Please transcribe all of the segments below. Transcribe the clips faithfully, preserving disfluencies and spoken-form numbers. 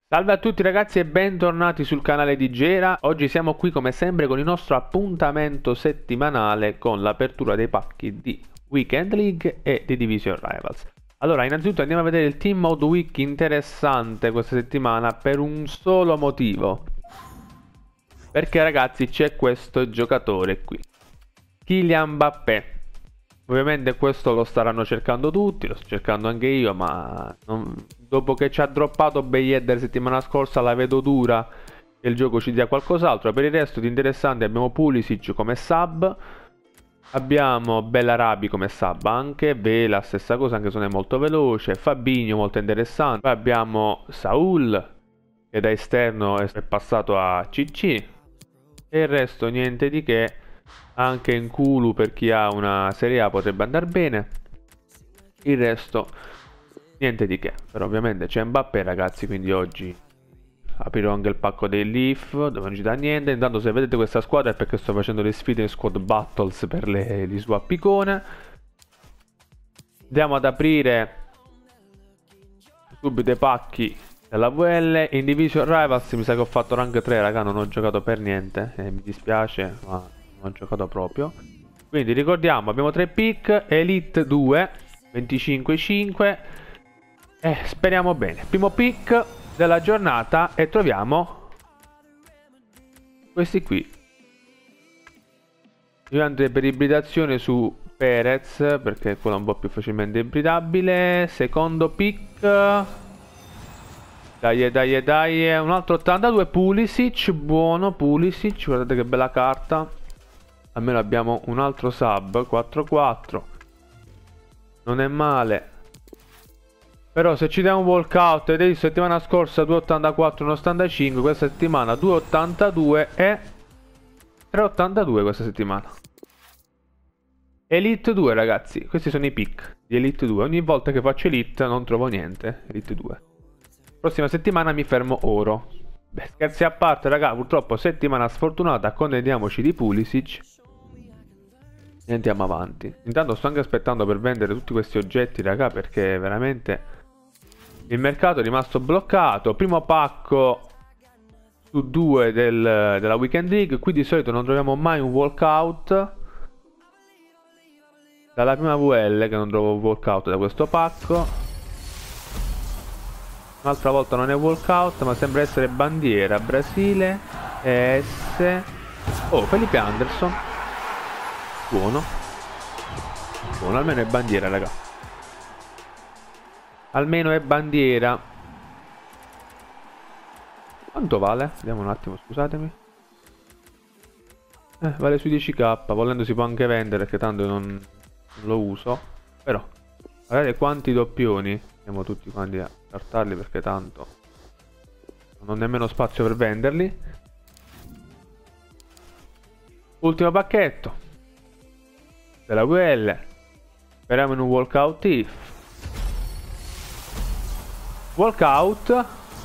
Salve a tutti ragazzi e bentornati sul canale di Gera. Oggi siamo qui come sempre con il nostro appuntamento settimanale con l'apertura dei pacchi di Weekend League e di Division Rivals. Allora, innanzitutto andiamo a vedere il Team Mode Week interessante questa settimana per un solo motivo. Perché ragazzi c'è questo giocatore qui, Kylian Mbappé. Ovviamente questo lo staranno cercando tutti, lo sto cercando anche io, ma non... dopo che ci ha droppato Bayed la settimana scorsa la vedo dura che il gioco ci dia qualcos'altro. Per il resto di interessante abbiamo Pulisic come sub, abbiamo Bellarabi come sub anche, Vela stessa cosa anche se non è molto veloce, Fabinho molto interessante, poi abbiamo Saul che da esterno è passato a C C e il resto niente di che. Anche in Kulu per chi ha una Serie A potrebbe andare bene. Il resto niente di che. Però ovviamente c'è Mbappé ragazzi, quindi oggi aprirò anche il pacco dei Leaf dove non ci dà niente. Intanto se vedete questa squadra è perché sto facendo le sfide in squad battles per le, gli swap icone. Andiamo ad aprire subito i pacchi della V L. In Division Rivals mi sa che ho fatto rank tre raga, non ho giocato per niente e mi dispiace ma non ho giocato proprio. Quindi ricordiamo, abbiamo tre pick, Elite due, venticinque cinque e speriamo bene. Primo pick della giornata e troviamo questi qui. Io andrei per ibridazione su Perez perché quello è un po' più facilmente ibridabile. Secondo pick, dai dai dai, un altro ottantadue, Pulisic, buono Pulisic, guardate che bella carta. Almeno abbiamo un altro sub, quattro quattro. Non è male. Però se ci diamo un walkout, vedete settimana scorsa due ottantaquattro, uno ottantacinque, questa settimana due ottantadue e tre ottantadue questa settimana. Elite due ragazzi, questi sono i pick di Elite due. Ogni volta che faccio Elite non trovo niente, Elite due. Prossima settimana mi fermo oro. Beh, scherzi a parte raga, purtroppo settimana sfortunata, accontentiamoci di Pulisic e andiamo avanti. Intanto sto anche aspettando per vendere tutti questi oggetti raga, perché veramente il mercato è rimasto bloccato. Primo pacco su due del, della Weekend League. Qui di solito non troviamo mai un walkout. Dalla prima V L che non trovo un walkout da questo pacco. Un'altra volta non è walkout ma sembra essere bandiera. Brasile, E S. Oh, Felipe Anderson. Buono. Buono, almeno è bandiera raga. Almeno è bandiera. Quanto vale? Vediamo un attimo, scusatemi. Eh, vale sui dieci k. Volendo si può anche vendere perché tanto non, non lo uso. Però guardate quanti doppioni. Andiamo tutti quanti a cartarli perché tanto non ho nemmeno spazio per venderli. Ultimo pacchetto della V L. Speriamo in un walkout if. Walkout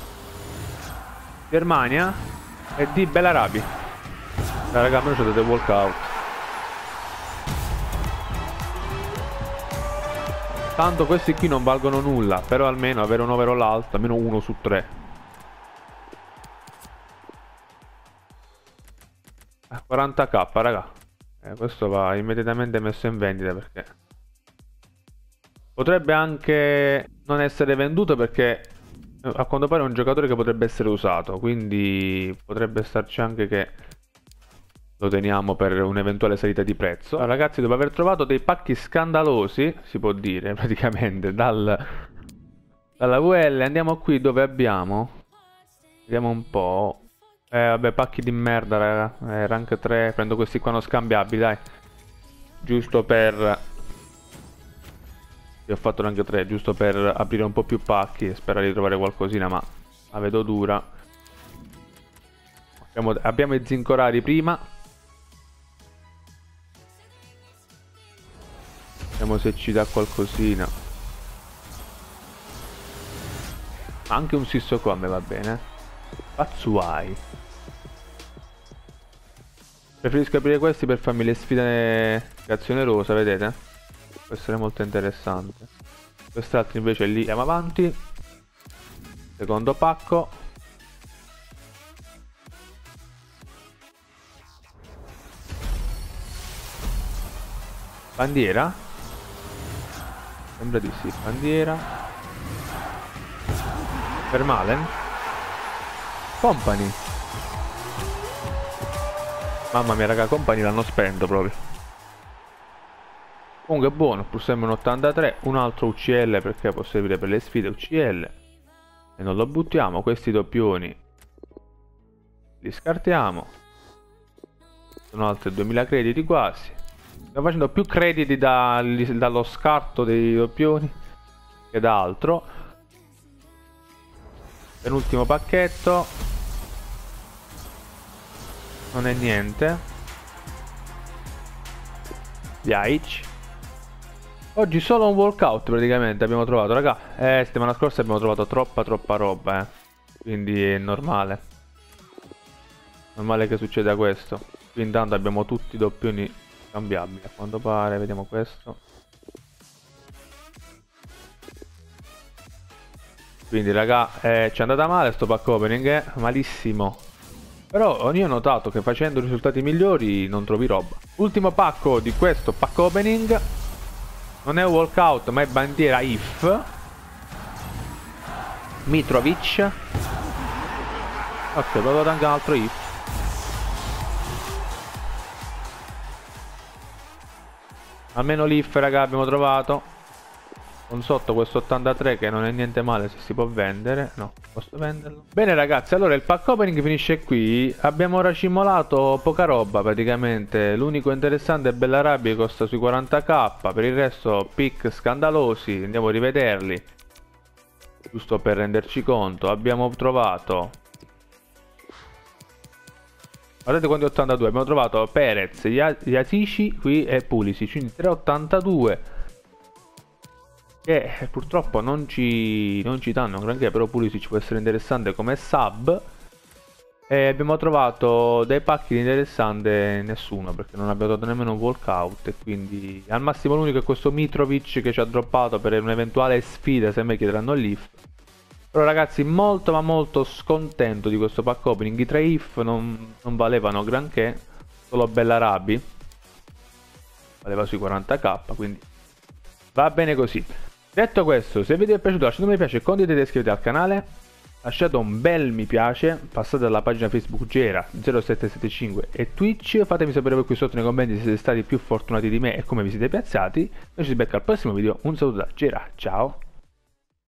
Germania e di Bellarabi. Dai raga, almeno c'è dei walkout. Tanto questi qui non valgono nulla, però almeno avere un overall alto, almeno uno su tre. quaranta k raga. Eh, questo va immediatamente messo in vendita perché potrebbe anche non essere venduto perché a quanto pare è un giocatore che potrebbe essere usato, quindi potrebbe starci anche che lo teniamo per un'eventuale salita di prezzo. Allora, ragazzi, dopo aver trovato dei pacchi scandalosi, si può dire praticamente dal, dalla V L, andiamo qui dove abbiamo, vediamo un po'. Eh vabbè, pacchi di merda raga. Eh, rank tre, prendo questi qua non scambiabili, dai. Giusto per... Io ho fatto rank tre, giusto per aprire un po' più pacchi e sperare di trovare qualcosina, ma la vedo dura. Abbiamo, abbiamo i zincorari prima. Vediamo se ci dà qualcosina. Anche un Sissoko a me va bene. Pazzuai. Preferisco aprire questi per farmi le sfide creazione rosa, vedete? Può essere molto interessante. Quest'altro invece è lì. Andiamo avanti. Secondo pacco. Bandiera? Sembra di sì, bandiera. Vermalen. Company. Mamma mia raga, Company l'hanno spento proprio. Comunque è buono, pur sempre un ottantatré. Un altro U C L perché può servire per le sfide U C L. E non lo buttiamo. Questi doppioni li scartiamo. Sono altri duemila crediti quasi. Stiamo facendo più crediti da, dallo scarto dei doppioni che da altro. Penultimo pacchetto. Non è niente. Yaic. Oggi solo un walkout praticamente abbiamo trovato, raga. Eh, settimana scorsa abbiamo trovato troppa troppa roba, eh. Quindi è normale. Normale che succeda questo. Qui intanto abbiamo tutti i doppioni cambiabili, a quanto pare. Vediamo questo. Quindi raga, eh, ci è andata male sto pack opening, eh? Malissimo. Però io ho notato che facendo risultati migliori non trovi roba. Ultimo pacco di questo pack opening. Non è un walkout ma è bandiera I F. Mitrovic. Ok, ho trovato anche un altro I F. Almeno l'I F raga abbiamo trovato. Con sotto questo ottantatré che non è niente male se si può vendere. No, posso venderlo. Bene ragazzi, allora il pack opening finisce qui. Abbiamo racimolato poca roba praticamente. L'unico interessante è Bellarabi che costa sui quaranta k. Per il resto pick scandalosi. Andiamo a rivederli, giusto per renderci conto. Abbiamo trovato, guardate quanti ottantadue. Abbiamo trovato Perez, Yasici qui e Pulisic. Quindi tre ottantadue. Che purtroppo non ci, non ci danno granché, però Pulisic può essere interessante come sub. E abbiamo trovato dei pacchi di interessante nessuno, perché non abbiamo dato nemmeno un walkout. E quindi al massimo l'unico è questo Mitrovic che ci ha droppato per un'eventuale sfida se mi chiederanno l'I F. Però ragazzi, molto ma molto scontento di questo pack opening. I tre I F non, non valevano granché, solo Bellarabi valeva sui quaranta k, quindi va bene così. Detto questo, se il video vi è piaciuto lasciate un mi piace, condividete e iscrivetevi al canale. Lasciate un bel mi piace, passate alla pagina Facebook Gera zero sette sette cinque e Twitch. Fatemi sapere voi qui sotto nei commenti se siete stati più fortunati di me e come vi siete piazzati. Noi ci si becca al prossimo video, un saluto da Gera, ciao!